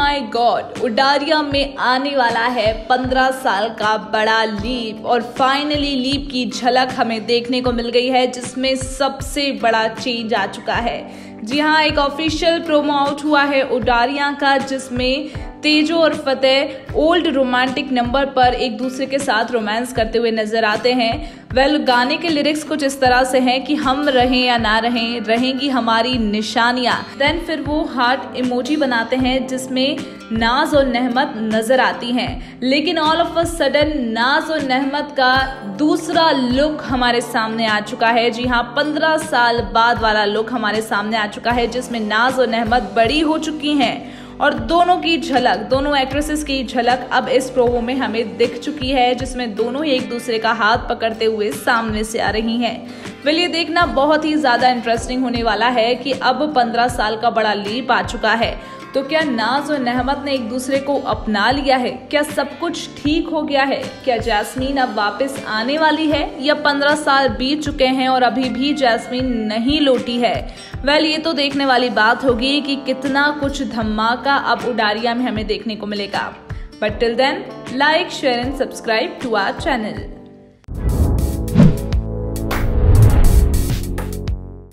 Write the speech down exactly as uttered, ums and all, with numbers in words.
My God, Udaariyan में आने वाला है पंद्रह साल का बड़ा लीप और फाइनली लीप की झलक हमें देखने को मिल गई है, जिसमें सबसे बड़ा चेंज आ चुका है। जी हाँ, एक ऑफिशियल प्रोमो आउट हुआ है उडारिया का, जिसमें तेजो और फतेह ओल्ड रोमांटिक नंबर पर एक दूसरे के साथ रोमांस करते हुए नजर आते हैं। वेल well, गाने के लिरिक्स कुछ इस तरह से हैं कि हम रहें या ना रहें, रहेंगी हमारी निशानियां। देन फिर वो हार्ट इमोजी बनाते हैं जिसमें नाज और नहमत नजर आती हैं। लेकिन ऑल ऑफ अ सडन नाज और नहमत का दूसरा लुक हमारे सामने आ चुका है। जी हाँ, पंद्रह साल बाद वाला लुक हमारे सामने आ चुका है, जिसमें नाज और नहमत बड़ी हो चुकी हैं और दोनों की झलक, दोनों एक्ट्रेसेस की झलक अब इस प्रोमो में हमें दिख चुकी है, जिसमें दोनों ही एक दूसरे का हाथ पकड़ते हुए सामने से आ रही हैं। वेल, ये देखना बहुत ही ज्यादा इंटरेस्टिंग होने वाला है कि अब पंद्रह साल का बड़ा लीप आ चुका है, तो क्या नाज और नहमत ने एक दूसरे को अपना लिया है? क्या सब कुछ ठीक हो गया है? क्या जैस्मीन अब वापस आने वाली है या पंद्रह साल बीत चुके हैं और अभी भी जैस्मीन नहीं लौटी है? वेल, ये तो देखने वाली बात होगी कि कितना कुछ धमाका अब उडारिया में हमें देखने को मिलेगा। But till then, like, share and subscribe to our channel.